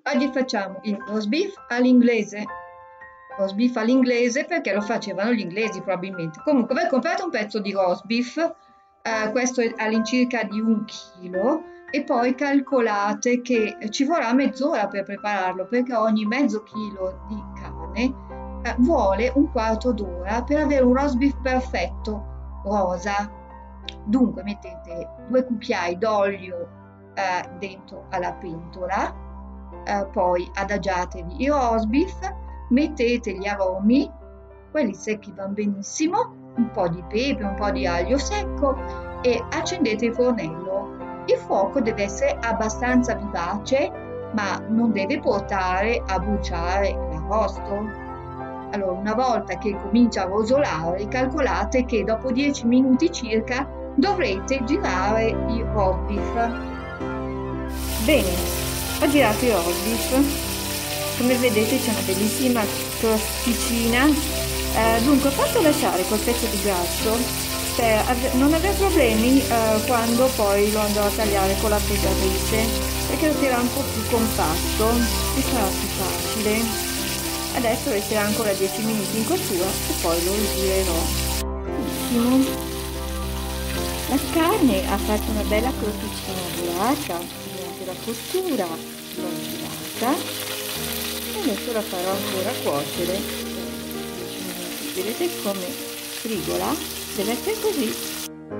Oggi facciamo il roast beef all'inglese. Roast beef all'inglese perché lo facevano gli inglesi probabilmente. Comunque, voi comprate un pezzo di roast beef, questo è all'incirca di 1 chilo, e poi calcolate che ci vorrà mezz'ora per prepararlo, perché ogni mezzo chilo di carne vuole un quarto d'ora per avere un roast beef perfetto, rosa. Dunque mettete 2 cucchiai d'olio dentro alla pentola, poi adagiatevi il roast beef, mettete gli aromi, quelli secchi vanno benissimo, un po' di pepe, un po' di aglio secco e accendete il fornello. Il fuoco deve essere abbastanza vivace, ma non deve portare a bruciare l'arrosto. Allora, una volta che comincia a rosolare, calcolate che dopo 10 minuti circa dovrete girare il roast beef. Bene, ho girato il roast beef, come vedete c'è una bellissima crosticina, dunque ho fatto lasciare quel pezzo di grasso per non avere problemi quando poi lo andrò a tagliare con la fresatrice, perché lo sarà un po' più compatto e sarà più facile. Adesso resterà ancora 10 minuti in cottura e poi lo girerò. Benissimo. La carne ha fatto una bella crosticina dorata durante la cottura, l'ho girata e adesso la farò ancora cuocere per 10 minuti. Vedete come frigola? Deve essere così.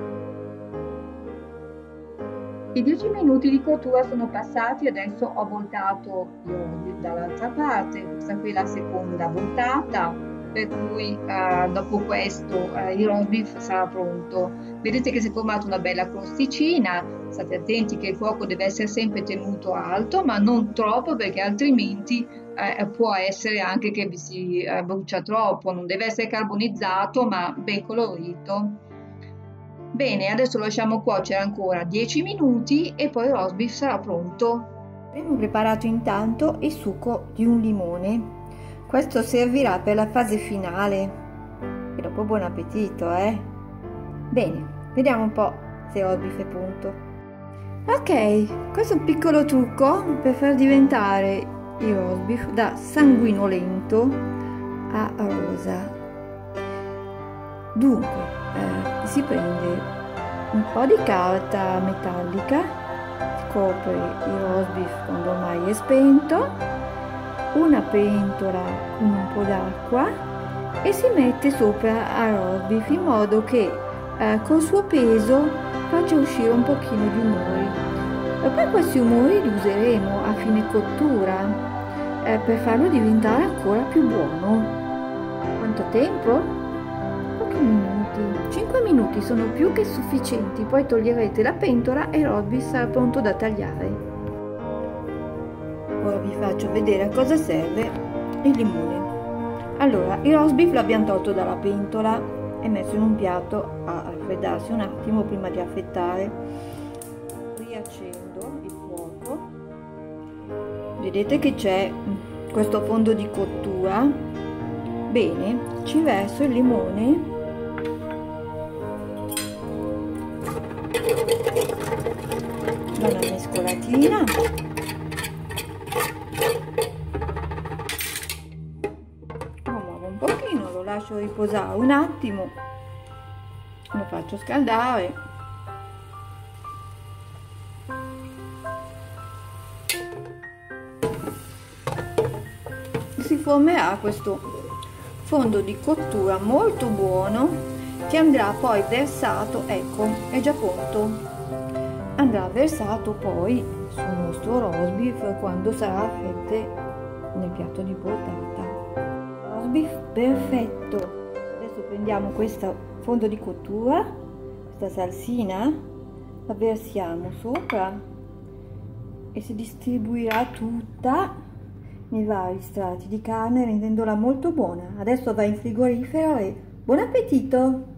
I 10 minuti di cottura sono passati, adesso ho voltato dall'altra parte, questa qui è la seconda voltata, per cui dopo questo il roast beef sarà pronto. Vedete che si è formata una bella crosticina, state attenti che il fuoco deve essere sempre tenuto alto, ma non troppo perché altrimenti può essere anche che vi si brucia troppo, non deve essere carbonizzato ma ben colorito. Bene, adesso lo lasciamo cuocere ancora 10 minuti e poi il roast beef sarà pronto. Abbiamo preparato intanto il succo di un limone. Questo servirà per la fase finale. E dopo buon appetito, Bene, vediamo un po' se il roast beef è pronto. Ok, questo è un piccolo trucco per far diventare il roast beef da sanguinolento a rosa. Dunque, si prende un po' di carta metallica, si copre il roast beef quando ormai è spento, una pentola con un po' d'acqua e si mette sopra al roast beef in modo che col suo peso faccia uscire un pochino di umori. E poi questi umori li useremo a fine cottura per farlo diventare ancora più buono. Quanto tempo? Pochi minuti. 5 minuti sono più che sufficienti, poi toglierete la pentola e il roast beef sarà pronto da tagliare. Ora vi faccio vedere a cosa serve il limone. Allora, il roast beef l'abbiamo tolto dalla pentola e messo in un piatto a raffreddarsi un attimo prima di affettare. Riaccendo il fuoco. Vedete che c'è questo fondo di cottura. Bene, ci verso il limone. Do una mescolatina. Lo muovo un pochino, lo lascio riposare un attimo, lo faccio scaldare. Si formerà questo fondo di cottura molto buono che andrà poi versato, ecco, è già pronto, andrà versato poi sul nostro roast beef quando sarà a fette nel piatto di portata. Roast beef perfetto. Adesso prendiamo questo fondo di cottura, questa salsina, la versiamo sopra e si distribuirà tutta nei vari strati di carne rendendola molto buona. Adesso va in frigorifero e buon appetito!